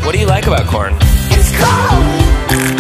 What do you like about corn? It's cold.